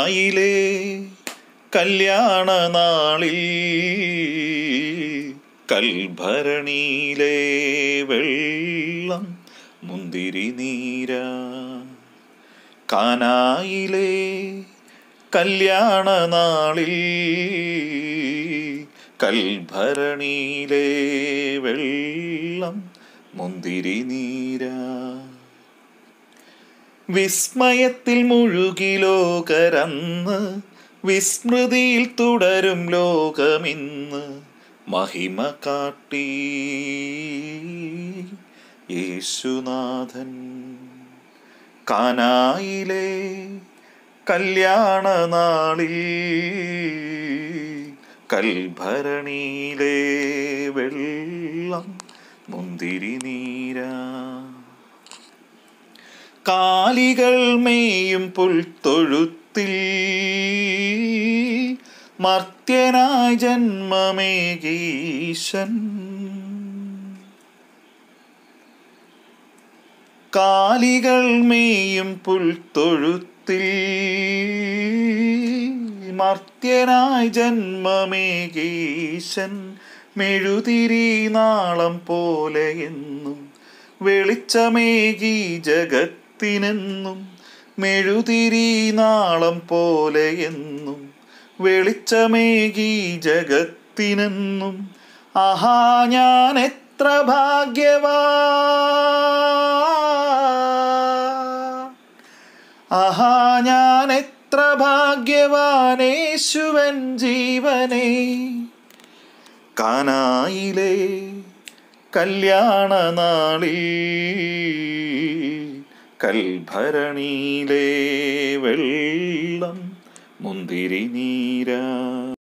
കാനായിലെ കല്യാണ നാളിൽ കൽഭരണിയിലെ വെള്ളം മുന്തിരി നീരാ. കാനായിലെ കല്യാണ നാളിൽ കൽഭരണിയിലെ വെള്ളം മുന്തിരി നീരാ. വിസ്മയത്തിൽ മുഴുകി ലോകരന്ന്, വിസ്മൃതിയിൽ തുടരും ലോകമിന്ന്. മഹിമ കാട്ടി യേശുനാഥൻ. കാനായിലെ കല്യാണ നാളിൽ കൽഭരണിയിലെ വെള്ളം മുന്തിരി നീരാ. കാലികൾ മേയും പുൽത്തൊഴുത്തിൽ മർത്യനായി ജന്മമേകീശൻ. കാലികൾ മേയും പുൽത്തൊഴുത്തിൽ മർത്യനായി ജന്മമേകീശൻ. മെഴുതിരി നാളം പോലെ എന്നും വെളിച്ചമേകി ജഗത്തിനെന്നും. മെഴുതിരി നാളം പോലെ എന്നും വെളിച്ചമേകി ജഗത്തിനെന്നും. ആഹാ ഞാൻ എത്ര ഭാഗ്യവാൻ, ആഹാ ഞാൻ എത്ര ഭാഗ്യവാൻ, യേശുവൻ ജീവനേ. കാനായിലെ കല്യാണ നാളിൽ കൽഭരണിയിലെ വെള്ളം മുന്തിരി നീരാ.